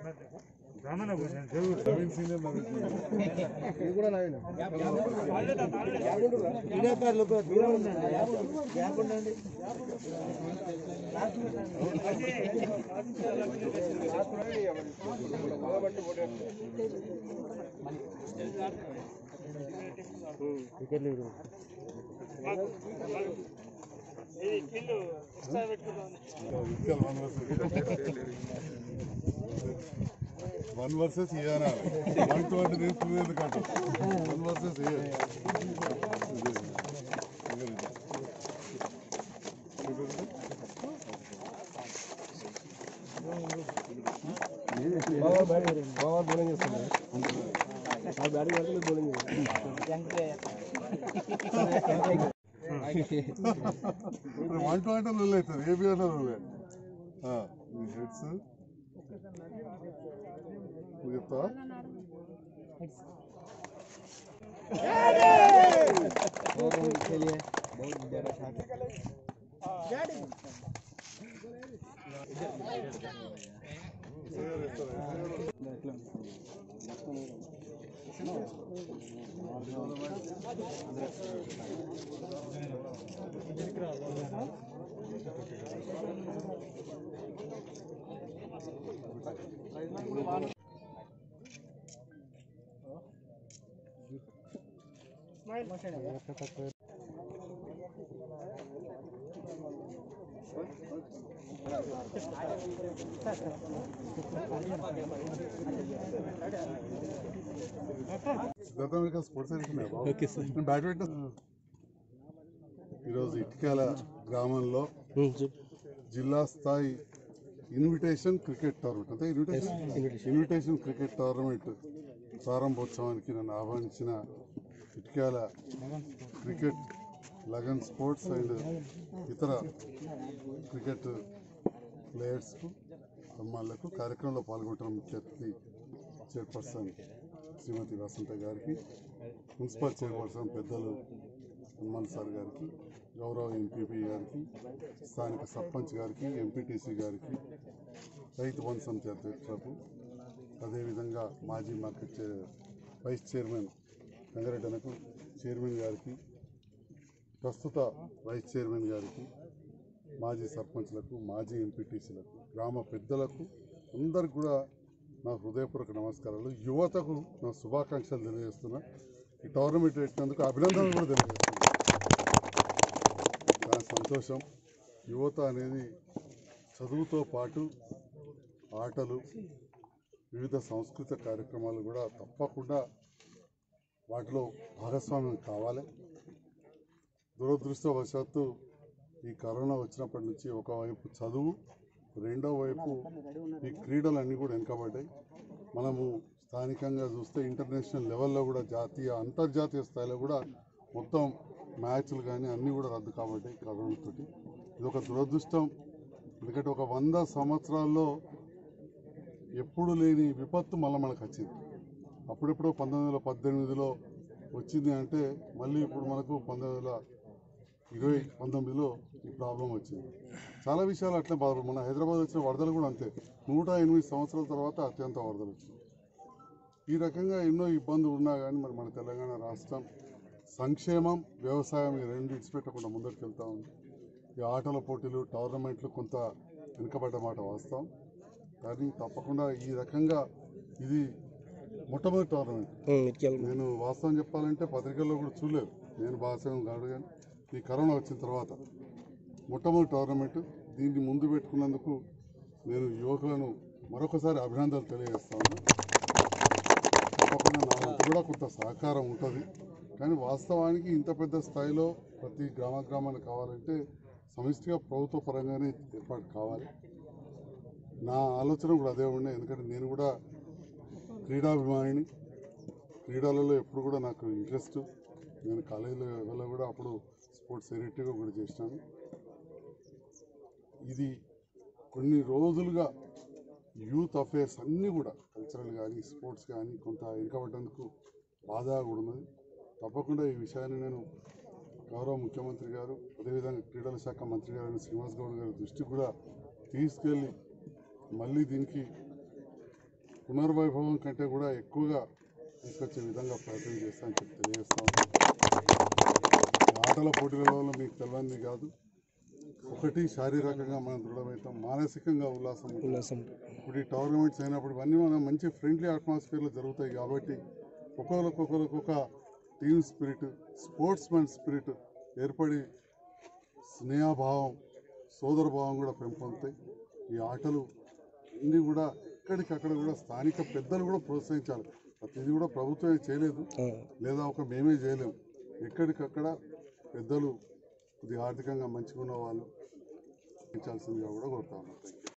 नवीन senior ये కూడా నవీన్ వినేపర్లు దూరం ఉండండి గ్యాప్ ఉండండి టికెట్ లేదు ఇది కిల్లు ఎక్స్ట్రా పెట్టుకుందాం वन वर्सेस इयाना वन टू అంటే నేను పులిది కాదు वन वर्सेस ఏ బావా బౌలింగ్ చేస్తున్నారు ఆ బ్యాటింగ్ వరకు bowling young player one two అంటే రూల్ అవుతుంది ఏబీ అన్న రూల్ ఈ హెడ్స్ तो के लिए बहुत ज्यादा शॉट स्पोर्ट्स बैडमिंटन इटिक्याल ग्रामंलो जिला स्थाई invitation cricket tournament invitation cricket tournament प्रारंभोत्सवानिकी नन्नु आह्वानिंचिन इटिक्याल क्रिकेट लगन स्पोर्ट्स अंड इतर क्रिकेट प्लेयर्स को अम्माలకు కార్యక్రమంలో పాల్గొంటున్న ముఖ్య అతిథి చైర్పర్సన్ శ్రీమతి వసంత గారికి మున్సిపల్ చైర్పర్సన్ పెద్దలు హనుమాన్ సార్ గారికి గౌరవ ఎంపీపీ గారికి స్థానిక సర్పంచ్ గారికి ఎంపీటీసీ గారికి రైతు బంధు సమితి అధ్యక్షులకు అదేవిధంగా మాజీ మార్కెట్ వైస్ చైర్మన్ గంగారెడ్డనకు చైర్మన్ గారికి ప్రస్తుత వైస్ చైర్మన్ గారికి మాజీ సర్పంచ్లకు మాజీ ఎంపీటీసీలకు గ్రామ పెద్దలకు అందరికి కూడా నా హృదయపూర్వక నమస్కారాలు యువతకు నా శుభాకాంక్షలు తెలియజేస్తున్నా ఈ టోర్నమెంట్ పెట్టినందుకు అభినందనలు కూడా తెలియజేస్తున్నా నా సంతోషం యువత అనేది చదువుతో పాటు ఆటలు వివిధ సాంస్కృతిక కార్యక్రమాలు కూడా తప్పకుండా వాటిలో భాగస్వామ్యం కావాలి దురదృష్టవశాత్తు ఈ కరోనా వచ్చినప్పటి నుంచి ఒకవైపు చదువు రెండో వైపు ఈ క్రీడలన్నీ కూడా వెనుకబడ్డాయి మనము స్థానికంగా చూస్తే ఇంటర్నేషనల్ లెవెల్లో కూడా జాతీయ అంతర్జాతీయ స్థాయిలో కూడా మొత్తం మ్యాచ్లు కానీ అన్నీ కూడా రద్దు కాబడ్డాయి కరోనాతోటి ఇది ఒక దురదృష్టం ఎందుకంటే ఒక 100 సంవత్సరాల్లో ఎప్పుడు లేని విపత్తు మళ్ళీ మనకు వచ్చింది అప్పుడెప్పుడు 1918లో వచ్చింది అంటే మళ్ళీ ఇప్పుడు మనకు 1919లో ఈ ప్రాబ్లం వచ్చింది చాలా విషయాలు అట్లే బాధపడు మన హైదరాబాద్ వచ్చిన వరదలు కూడా అంతే 108 సంవత్సరాల తర్వాత అత్యంత వరదలు వచ్చింది ఈ రకంగా ఎన్నో ఇబ్బందులు ఉన్నా కానీ మరి మన తెలంగాణ రాష్ట్రం సంక్షేమం వ్యవసాయం ఈ రెండు ఇచ్చిపెట్టకుండా ముందరికి వెళ్తా ఉంది ఈ ఆటల పోటీలు టోర్నమెంట్లు కొంత వెనుకబడ్డ మాట వాస్తవం కానీ తప్పకుండా ఈ రకంగా ఇది మొట్టమొదటి టోర్నమెంట్ నేను వాస్తవం చెప్పాలంటే పత్రికల్లో కూడా చూడలేదు నేను భాషను కాదు కానీ ఈ కరోనా వచ్చిన తర్వాత మొట్టమొదటి టోర్నమెంట్ దీన్ని ముందు పెట్టుకున్నందుకు నేను యువకులను మరొకసారి అభినందనలు తెలియజేస్తాను తప్పకుండా నా కూడా కొంత సహకారం ఉంటుంది కానీ వాస్తవానికి ఇంత పెద్ద స్థాయిలో ప్రతి గ్రామానికి కావాలంటే సమిష్టిగా ప్రభుత్వ పరంగానే ఏర్పాటు కావాలి నా ఆలోచన కూడా అదే ఉండే ఎందుకంటే నేను కూడా క్రీడాభిమానిని క్రీడలలో ఎప్పుడు కూడా నాకు ఇంట్రెస్ట్ నేను కాలేజీ లెవెల్లో కూడా అప్పుడు స్పోర్ట్స్ సెక్రటరీగా కూడా చేసినాను ఇది కొన్ని రోజులుగా యూత్ అఫేర్స్ అన్నీ కూడా కల్చరల్ కానీ స్పోర్ట్స్ కానీ కొంత వెనుకబడ్డందుకు బాధగా కూడా ఉన్నది తప్పకుండా ఈ విషయాన్ని నేను గౌరవ ముఖ్యమంత్రి గారు అదేవిధంగా క్రీడల శాఖ మంత్రి గారు శ్రీనివాస్ గౌడ్ గారి దృష్టికి కూడా తీసుకెళ్ళి మళ్ళీ దీనికి పునర్వైభవం కంటే కూడా ఎక్కువగా తీసుకొచ్చే విధంగా ప్రయత్నం చేస్తానని చెప్పి తెలియజేస్తాను. ఆటల పోటీలలో మీకు తెలియంది కాదు, ఒకటి శారీరకంగా మనం దృఢమవుతాం, మానసికంగా ఉల్లాసం. ఇప్పుడు ఈ టోర్నమెంట్స్ అయినప్పుడు ఇవన్నీ మనం మంచి ఫ్రెండ్లీ అట్మాస్ఫియర్లో జరుగుతాయి కాబట్టి ఒకరికొకరికొక టీమ్ స్పిరిట్, స్పోర్ట్స్మెన్ స్పిరిట్ ఏర్పడి స్నేహభావం, సోదరభావం కూడా పెంపొందుతాయి. ఈ ఆటలు అన్నీ కూడా ఎక్కడికక్కడ కూడా స్థానిక పెద్దలు కూడా ప్రోత్సహించాలి. ప్రతిదీ కూడా ప్రభుత్వమే చేయలేదు, లేదా ఒక మేమే చేయలేము. ఎక్కడికక్కడ పెద్దలు కొద్దిగా ఆర్థికంగా మంచిగా ఉన్న వాళ్ళు ఇచ్చాల్సిందిగా కూడా కోరుతా ఉన్నాం.